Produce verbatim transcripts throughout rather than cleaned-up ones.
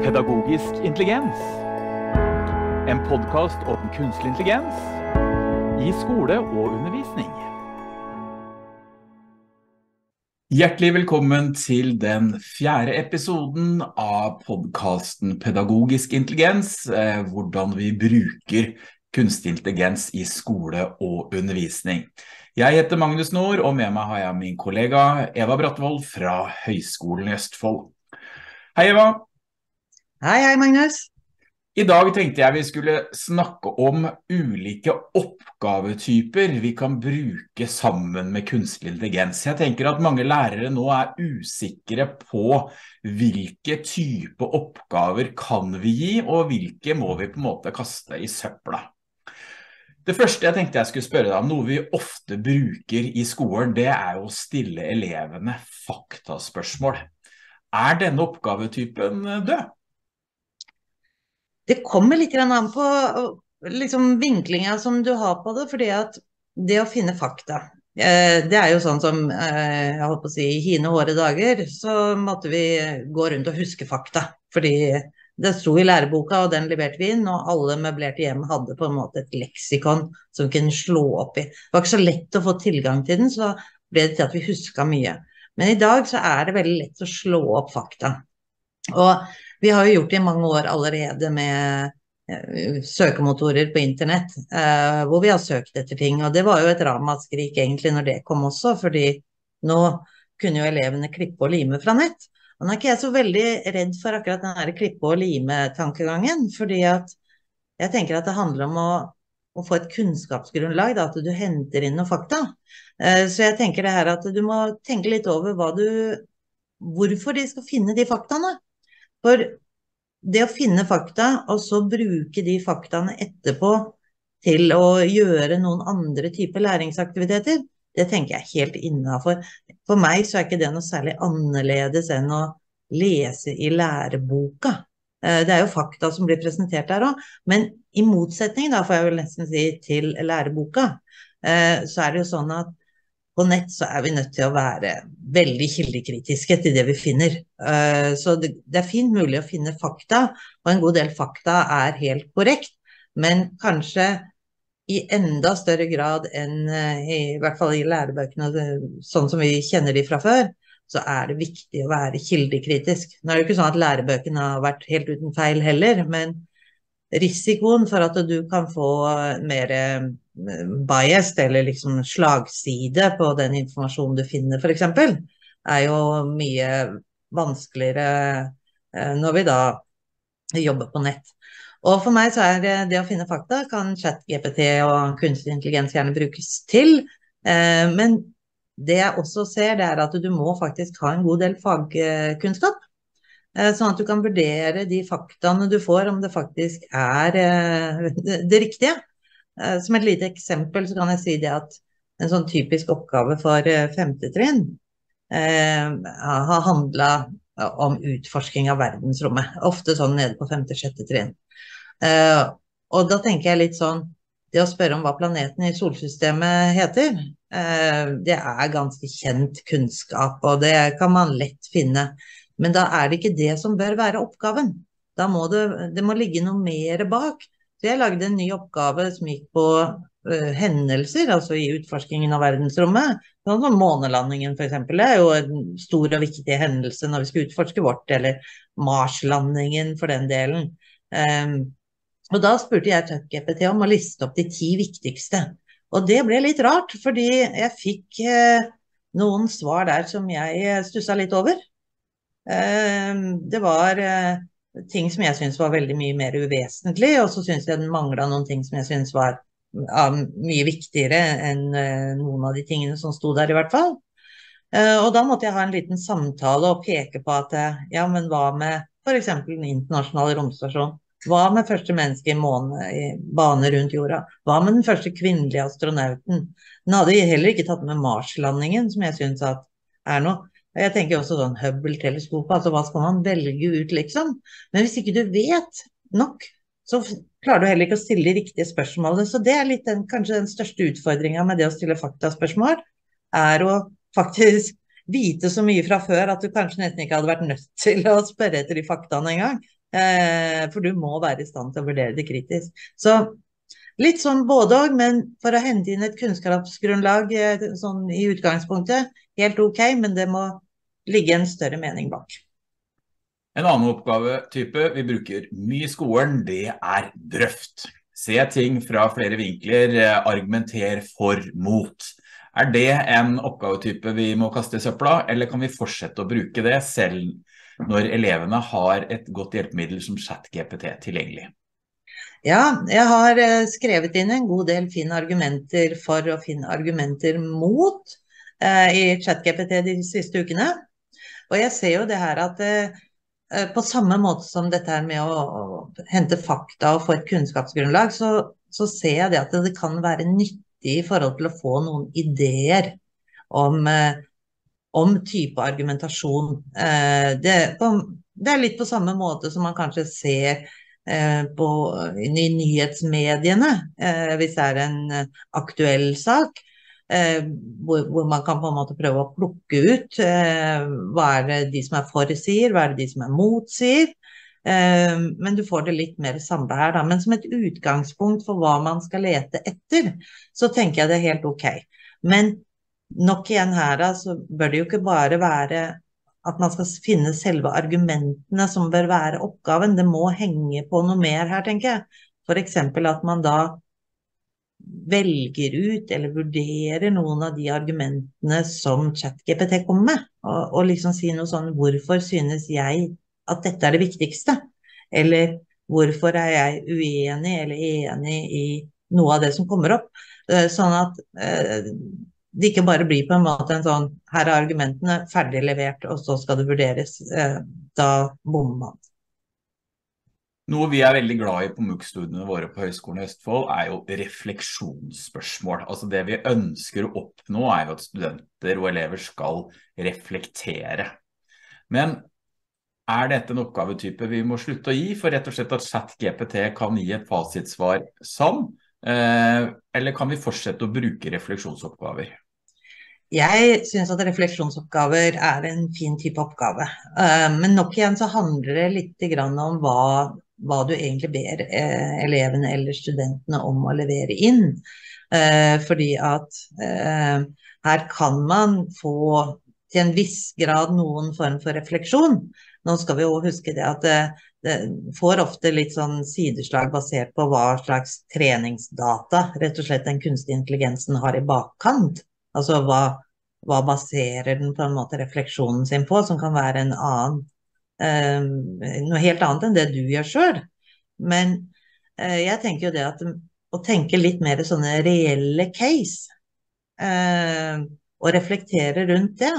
Pedagogisk intelligens. En podcast om kunstig intelligens i skole og undervisning. Hjertelig velkommen til den fjerde episoden av podcasten Pedagogisk intelligens, eh, hvordan vi bruker kunstig intelligens i skole og undervisning. Jeg heter Magnus Nord, og med meg har jeg min kollega Eva Brattvold fra Høgskolen i Østfold. Hei Eva! Hei, hei Magnus! I dag tenkte jeg vi skulle snakke om ulike oppgavetyper vi kan bruke sammen med kunstig intelligens. Jeg tenker at mange lærere nå er usikre på hvilke type oppgaver kan vi gi, og hvilke må vi på en måte kaste i søpla. Det første jeg tenkte jeg skulle spørre deg om, noe vi ofte bruker i skolen, det er å stille elevene faktaspørsmål. Er denne oppgavetypen død? Det kommer litt grann an på liksom, vinklinga som du har på det, fordi at det å finne fakta, eh, det er jo sånn som, eh, jeg holdt på å si, i hine hårde dager, så måtte vi gå rundt og huske fakta, fordi det sto i læreboka, og den leverte vi inn, og alle møblerte hjem hadde på en måte et leksikon som vi kunne slå opp i. Det var ikke så lett å få tilgang til den, så ble det til at vi husket mye. Men i dag så er det veldig lett å slå opp fakta. Og vi har jo gjort det i mange år allerede med eh, søkemotorer på internett, eh, hvor vi har søkt etter ting, og det var jo et ramaskrik egentlig når det kom også, fordi nå kunne jo elevene klippe og lime fra nett. Og nå er ikke jeg så veldig redd for akkurat den her klippe og lime-tankegangen, fordi at jeg tenker at det handler om å, å få et kunnskapsgrunnlag, da, at du henter inn noen fakta. Eh, så jeg tenker det her at du må tenke litt over hva du, hvorfor de skal finne de faktaene. For det å finne fakta, og så bruke de faktaene etterpå til å gjøre noen andre typer læringsaktiviteter, det tenker jeg helt innenfor. For meg så er ikke det noe særlig annerledes enn å lese i læreboka. Det er jo fakta som blir presentert der også, men i motsetning da, får jeg vel nesten si, til læreboka, så er det jo sånn at på nett så er vi nødt til å være veldig kildekritiske til det vi finner. Så det, det er fint mulig å finne fakta, og en god del fakta er helt korrekt, men kanskje i enda større grad enn i hvert fall i lærebøkene, sånn som vi kjenner de fra før, så er det viktig å være kildekritisk. Nå er det jo ikke sånn at lærebøkene har vært helt uten feil heller, men risikoen for at du kan få mer bias eller liksom slagside på den informasjonen du finner for eksempel, er jo mye vanskeligere når vi da jobber på nett. Og for meg så er det, det å finne fakta kan ChatGPT og kunstig intelligens gjerne brukes til, men det jeg også ser det er at du må faktisk ha en god del fagkunnskap, sånn at du kan vurdere de faktaene du får, om det faktisk er det, det riktige. Som et lite eksempel så kan jeg si det at en sånn typisk oppgave for femte trinn eh, har handlet om utforsking av verdensrommet, ofte sånn nede på femte, sjette trinn. Eh, og da tenker jeg litt sånn, det å spørre om hva planeten i solsystemet heter, eh, det er ganske kjent kunnskap, og det kan man lett finne. Men da er det ikke det som bør være oppgaven. Da må det, det må ligge noe mer bak. Så jeg lagde en ny oppgave som gikk på uh, hendelser, altså i utforskingen av verdensrommet. Sånn som månelandingen for eksempel, det er jo en stor og viktig hendelse når vi skal utforske vårt, eller Marslandingen for den delen. Um, og da spurte jeg ChatGPT om å liste opp de ti viktigste. Og det ble litt rart, fordi jeg fikk uh, noen svar der som jeg stusset litt over. Det var ting som jeg synes var veldig mye mer uvesentlig, og så synes jeg den manglet noen ting som jeg synes var ja, mye viktigere enn noen av de tingene som stod der i hvert fall. Og da måtte jeg ha en liten samtale og peke på at, ja, men hva med for eksempel den internasjonale romstasjonen? Hva med første menneske i måne, i bane rundt jorda? Hva med den første kvinnelige astronauten? Den hadde heller ikke tatt med Marslandingen, som jeg synes at er noe. Jeg tenker også sånn Hubble-teleskopet, altså hva skal man velge ut liksom? Men hvis ikke du vet nok, så klarer du heller ikke å stille de riktige spørsmålene. Så det er litt den, kanskje den største utfordringen med det å stille faktaspørsmål, er å faktisk vite så mye fra før at du kanskje nesten ikke hadde vært nødt til å spørre etter de faktaene en gang. Eh, for du må være i stand til å vurdere det kritisk. Så litt sånn både og, men for å hente inn et kunnskapsgrunnlag eh, sånn i utgangspunktet, helt ok, men det må ligge en større mening bak. En annen oppgavetype vi bruker mye i skolen, det er drøft. Se ting fra flere vinkler, eh, argumenter for mot. Er det en oppgavetype vi må kaste i søpla, eller kan vi fortsette å bruke det selv når elevene har et godt hjelpemiddel som ChatGPT tilgjengelig? Ja, jeg har eh, skrevet inn en god del fine argumenter for å finne argumenter mot eh, i ChatGPT de siste ukene. Og jeg ser jo det her at eh, på samme måte som dette her med å, å hente fakta og få et kunnskapsgrunnlag, så, så ser jeg det at det kan være nyttig i forhold til å få noen ideer om, eh, om type argumentasjon. Eh, det, på, det er litt på samme måte som man kanskje ser eh, på, i nyhetsmediene, eh, hvis det er en aktuell sak, eh, hvor, hvor man kan på en måte prøve å plukke ut eh, hva er det de som er for sier, hva er det de som er mot sier. Eh, men du får det litt mer samlet her da. Men som et utgangspunkt for hva man skal lete etter, så tenker jeg det er helt ok. Men nok igjen her da, så bør det jo ikke bare være at man skal finne selve argumentene som bør være oppgaven. Det må henge på noe mer her, tenker jeg. For eksempel at man da velger ut eller vurderer noen av de argumentene som ChatGPT kommer med, og, og liksom si noe sånn, hvorfor synes jeg at dette er det viktigste? Eller hvorfor er jeg uenig eller enig i noe av det som kommer opp? Sånn at eh, det ikke bare blir på en måte en sånn, her er argumentene ferdig levert, og så skal det vurderes. Eh, da bommer man. Noe vi er veldig glad i på M U K-studiene våre på Høgskolen i Østfold er jo refleksjonsspørsmål. Altså det vi ønsker å oppnå er jo at studenter og elever skal reflektere. Men er dette en oppgavetype vi må slutte å gi, for rett og slett at ChatGPT kan gi et fasitsvar sann, eh, eller kan vi fortsette å bruke refleksjonsoppgaver? Jeg synes at refleksjonsoppgaver er en fin type oppgave, uh, men nok igjen så handler det litt grann om hva, hva du egentlig ber uh, elevene eller studentene om å levere inn, uh, fordi at uh, her kan man få til en viss grad noen form for refleksjon. Nå skal vi jo huske det at det, det får ofte litt sånn sideslag basert på hva slags treningsdata rett og slett den kunstige intelligensen har i bakkant. Altså hva, hva baserer den på en måte refleksjonen sin på, som kan være en annen, eh, noe helt annet enn det du gjør selv. Men eh, jeg tenker jo det at å tenke litt mer sånne reelle case, eh, og reflektere rundt det,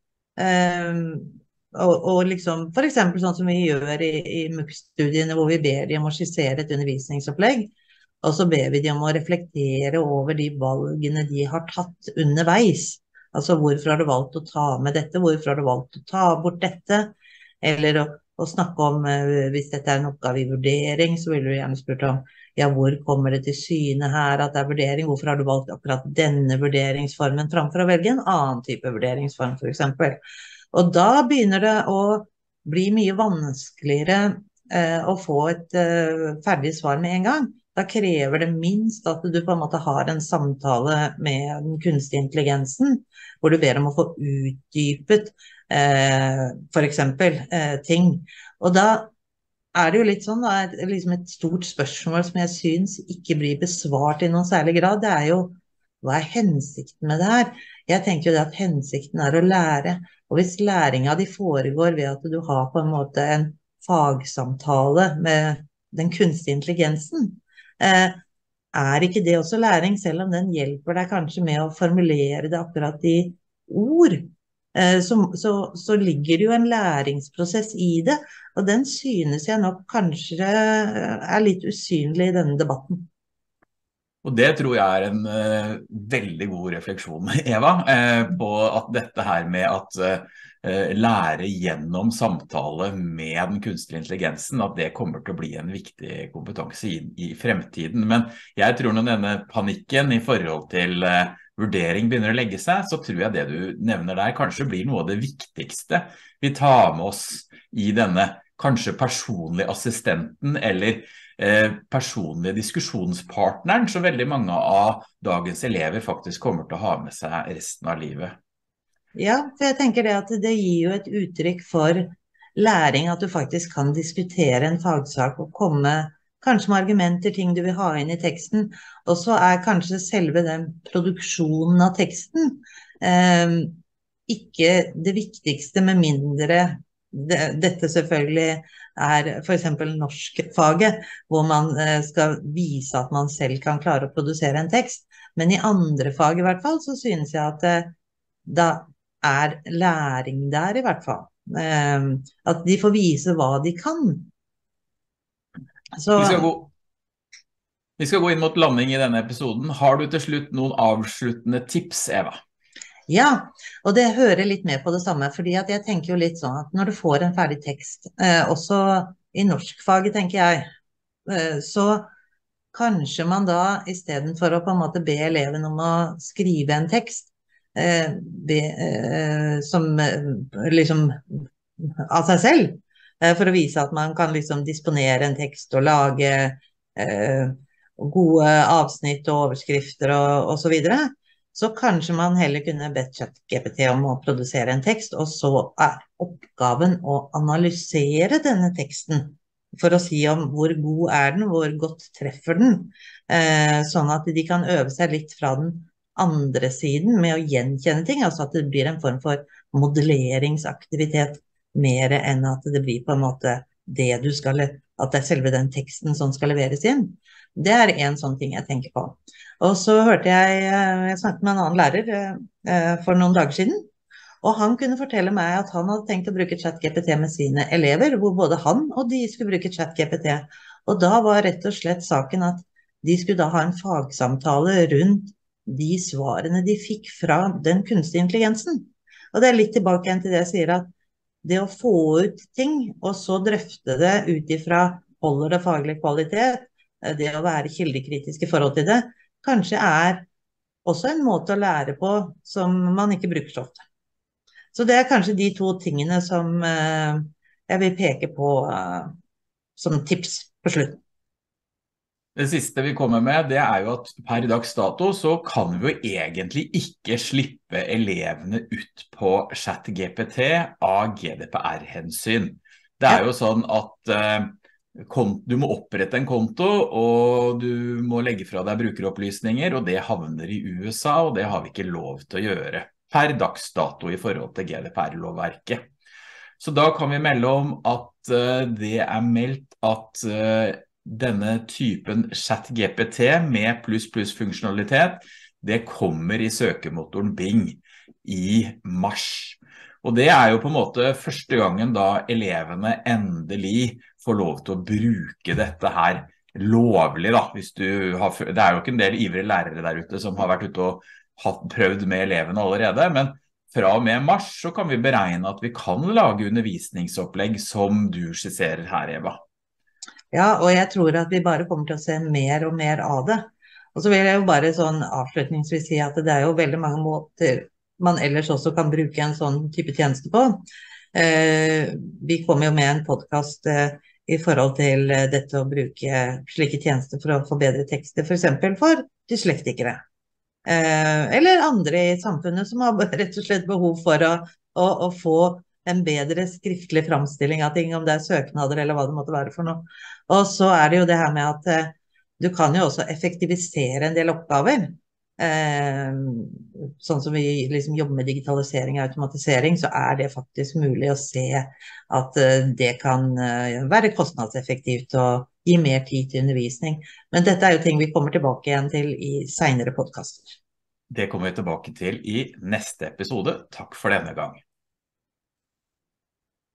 eh, og, og liksom, for eksempel sånn som vi gjør i, i M U K-studiene, hvor vi ber de om å skissere et undervisningsopplegg, og så ber vi de om å reflektere over de valgene de har tatt underveis. Altså, hvorfor har du valgt å ta med dette? Hvorfor har du valgt å ta bort dette? Eller å, å snakke om, uh, hvis dette er en oppgave i vurdering, så vil du gjerne spørre om, ja, hvor kommer det til syne her at det er vurdering? Hvorfor har du valgt akkurat denne vurderingsformen framfor å velge en annen type vurderingsform, for eksempel? Og da begynner det å bli mye vanskeligere uh, å få et uh, ferdig svar med en gang. Da krever det minst at du på en måte har en samtale med den kunstige intelligensen, hvor du ber om å få utdypet eh, for eksempel eh, ting. Og da er det jo litt sånn, da er det liksom et stort spørsmål som jeg synes ikke blir besvart i noen særlig grad. Det er jo, hva er hensikten med det her? Jeg tenker jo det at hensikten er å lære, og hvis læringen de foregår ved at du har på en måte en fagsamtale med den kunstige intelligensen, Eh, er ikke det også læring, selv om den hjelper deg kanskje med å formulere det akkurat i ord, eh, så, så, så ligger det jo en læringsprosess i det, og den synes jeg nok kanskje er litt usynlig i denne debatten. Og det tror jeg er en uh, veldig god refleksjon, Eva, uh, på at dette her med at uh, lære gjennom samtale med den kunstige intelligensen, at det kommer til å bli en viktig kompetanse i, i fremtiden. Men jeg tror når denne panikken i forhold til uh, vurdering begynner å legge seg, så tror jeg det du nevner der kanskje blir noe av det viktigste vi tar med oss i denne kanskje personlig assistenten eller eh, personlige diskusjonspartneren som veldig mange av dagens elever faktisk kommer til å ha med seg resten av livet. Ja, for jeg tenker det at det gir jo et uttrykk for læring, at du faktisk kan diskutere en fagsak og komme kanskje med argumenter, ting du vil ha inn i teksten, og så er kanskje selve den produksjonen av teksten eh, ikke det viktigste, med mindre det, dette selvfølgelig er for eksempel norskfaget, hvor man eh, skal vise at man selv kan klare å produsere en tekst, men i andre fag i hvert fall, så synes jeg at eh, da er læring der i hvert fall. Eh, at de får vise hva de kan. Så, vi, skal gå, vi skal gå inn mot landing i denne episoden. Har du til slutt noen avsluttende tips, Eva? Ja, og det hører litt med på det samme, fordi at jeg tenker jo litt sånn at når du får en ferdig tekst, eh, også i norskfaget tenker jeg, eh, så kanskje man da, i stedet for å på en måte be eleven om å skrive en tekst, eh, be, eh, som eh, liksom av seg selv, for å vise at man kan liksom disponere en tekst og lage eh, gode avsnitt og overskrifter og, og så videre, så kanskje man heller kunne bedt ChatGPT om å produsere en tekst, og så er oppgaven å analysere denne teksten, for å si om hvor god er den, hvor godt treffer den, eh, sånn at de kan øve seg litt fra den andre siden med å gjenkjenne ting, altså at det blir en form for modelleringsaktivitet, mer enn at det blir på en måte det du skal, at det er selve den teksten som skal leveres inn. Det er en sånn ting jeg tenker på. Og så hørte jeg, jeg snakket med en annen lærer for noen dager siden, og han kunne fortelle meg at han hadde tenkt å bruke ChatGPT med sine elever, hvor både han og de skulle bruke ChatGPT. Og da var rett og slett saken at de skulle da ha en fagsamtale rundt de svarene de fikk fra den kunstige intelligensen. Og det er litt tilbake igjen til det jeg sier, at det å få ut ting, og så drøfte det ut ifra holder det faglig kvalitet, det å være kildekritisk i forhold til det, kanskje er også en måte å lære på som man ikke bruker så ofte. Så det er kanskje de to tingene som eh, jeg vil peke på eh, som tips på slutten. Det siste vi kommer med, det er jo at per dags dato så kan vi jo egentlig ikke slippe elevene ut på ChatGPT av G D P R-hensyn. Det er jo sånn at eh, du må opprette en konto, og du må legge fra deg brukeropplysninger, og det havner i U S A, og det har vi ikke lov til å gjøre per dags dato i forhold til G D P R-lovverket. Så da kan vi melde om at uh, det er meldt at uh, denne typen ChatGPT med pluss pluss funksjonalitet, det kommer i søkemotoren Bing i mars. Og det er jo på en måte første gangen da elevene endelig får lov til å bruke dette her lovlig da. Hvis du har, det er jo ikke en del ivrige lærere der ute som har vært ute og hatt prøvd med elevene allerede, men fra og med mars så kan vi beregne at vi kan lage undervisningsopplegg som du skisserer her, Eva. Ja, og jeg tror at vi bare kommer til å se mer og mer av det. Og så vil jeg jo bare sånn avslutningsvis si at det er jo veldig mange måter man ellers også kan bruke en sånn type tjeneste på. Eh, vi kommer jo med en podcast eh, i forhold til eh, dette å bruke slike tjenester for å få bedre tekster, for eksempel for dyslektikere. Eh, eller andre i samfunnet som har rett og slett behov for å, å, å få en bedre skriftlig framstilling av ting, om det er søknader eller hva det måtte være for noe. Og så er det jo det her med at eh, du kan jo også effektivisere en del oppgaver. Eh, sånn som vi liksom jobber med digitalisering og automatisering, så er det faktisk mulig å se at eh, det kan eh, være kostnadseffektivt og gi mer tid til undervisning. Men dette er jo ting vi kommer tilbake igjen til i senere podcaster. Det kommer vi tilbake til i neste episode. Takk for denne gang.